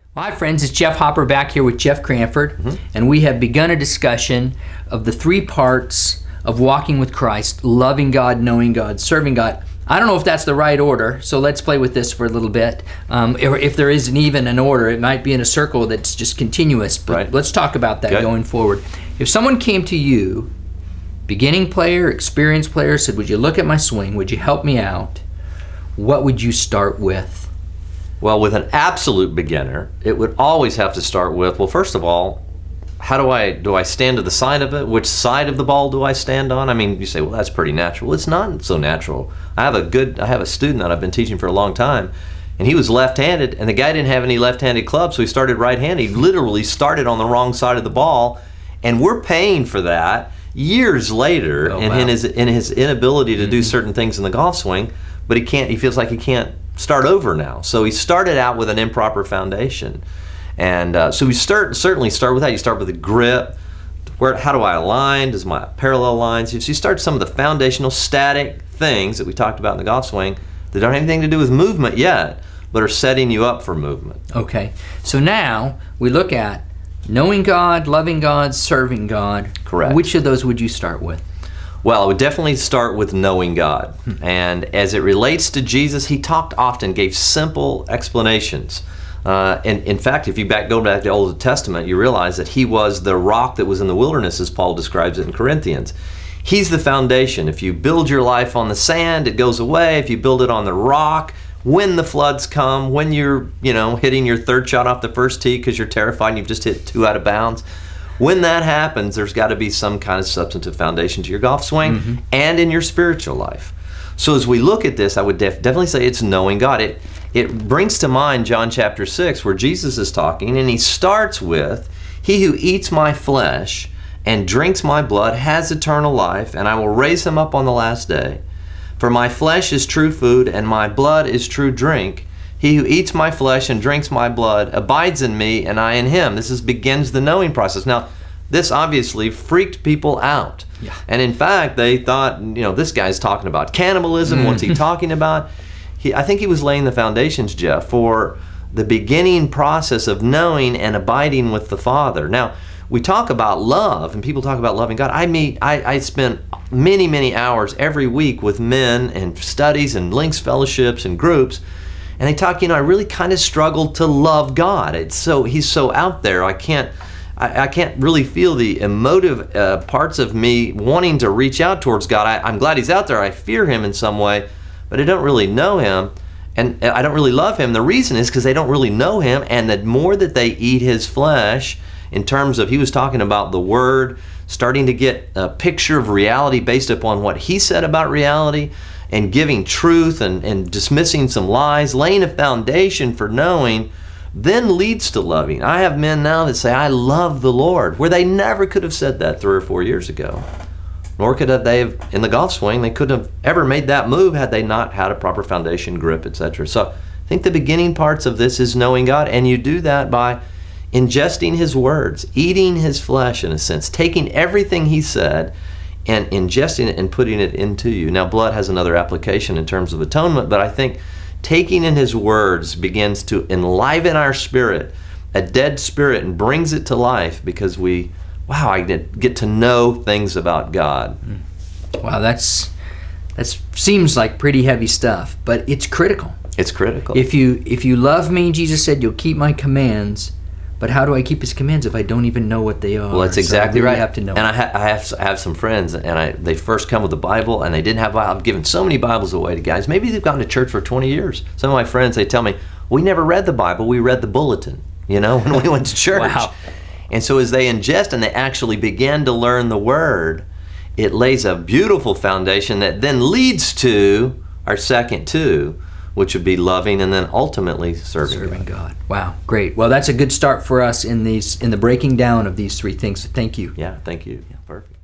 Hi friends, it's Jeff Hopper back here with Jeff Cranford, and we have begun a discussion of the three parts of walking with Christ: loving God, knowing God, serving God. I don't know if that's the right order, so let's play with this for a little bit. If there isn't even an order, it might be in a circle that's just continuous, but let's talk about that going forward. If someone came to you, beginning player, experienced player, said, would you look at my swing, would you help me out, what would you start with? Well, with an absolute beginner, it would always have to start with, well, first of all, how do I stand to the side of it? Which side of the ball do I stand on? I mean, you say, well, that's pretty natural. It's not so natural. I have a student that I've been teaching for a long time, and he was left-handed, and the guy didn't have any left-handed clubs, so he started right-handed. He literally started on the wrong side of the ball, and we're paying for that years later in his inability to do certain things in the golf swing, but he feels like he can't start over now. So he started out with an improper foundation. And so we certainly start with that. You start with the grip. How do I align? Does my parallel lines? So you start some of the foundational static things that we talked about in the golf swing that don't have anything to do with movement yet, but are setting you up for movement. Okay, so now we look at knowing God, loving God, serving God. Correct. Which of those would you start with? Well, I would definitely start with knowing God. And as it relates to Jesus, he talked often, gave simple explanations. And in fact, if you go back to the Old Testament, you realize that he was the rock that was in the wilderness, as Paul describes it in Corinthians. He's the foundation. If you build your life on the sand, it goes away. If you build it on the rock, when the floods come, when you're hitting your third shot off the first tee because you're terrified and you've just hit 2 out of bounds, when that happens, there's got to be some kind of substantive foundation to your golf swing and in your spiritual life. So as we look at this, I would definitely say it's knowing God. It brings to mind John chapter 6, where Jesus is talking, and he starts with, "He who eats my flesh and drinks my blood has eternal life, and I will raise him up on the last day. For my flesh is true food, and my blood is true drink. He who eats my flesh and drinks my blood abides in me, and I in him." This begins the knowing process. Now, this obviously freaked people out. Yeah. And in fact, they thought, this guy's talking about cannibalism. What's he talking about? I think he was laying the foundations, Jeff, for the beginning process of knowing and abiding with the Father. Now, we talk about love, and people talk about loving God. I spend many, many hours every week with men and studies and links fellowships and groups, and they talk, I really kind of struggle to love God. He's so out there. I can't really feel the emotive parts of me wanting to reach out towards God. I'm glad he's out there. I fear him in some way, but I don't really know him, and I don't really love him. The reason is because they don't really know him, and the more that they eat his flesh, in terms of, he was talking about the Word, starting to get a picture of reality based upon what he said about reality, and giving truth and dismissing some lies, laying a foundation for knowing, then leads to loving. I have men now that say, I love the Lord, where they never could have said that 3 or 4 years ago. Nor could they have, in the golf swing, they couldn't have ever made that move had they not had a proper foundation, grip, etc. So I think the beginning parts of this is knowing God, and you do that by ingesting his words, eating his flesh in a sense, taking everything he said and ingesting it and putting it into you. Now, blood has another application in terms of atonement, but I think taking in his words begins to enliven our spirit, a dead spirit, and brings it to life because I get to know things about God. Wow, that seems like pretty heavy stuff, but it's critical. It's critical. If you love me, Jesus said, you'll keep my commands. But how do I keep his commands if I don't even know what they are? Well, that's exactly right. I have to know. And I have some friends, and they first come with the Bible, and they didn't have Bible. I've given so many Bibles away to guys. Maybe they've gone to church for 20 years. Some of my friends, they tell me, we never read the Bible. We read the bulletin, when we went to church. Wow. And so as they ingest and they actually begin to learn the Word, it lays a beautiful foundation that then leads to our second two, which would be loving and then ultimately serving God. Wow, great. Well, that's a good start for us in the breaking down of these 3 things. Thank you. Yeah, thank you. Yeah, perfect.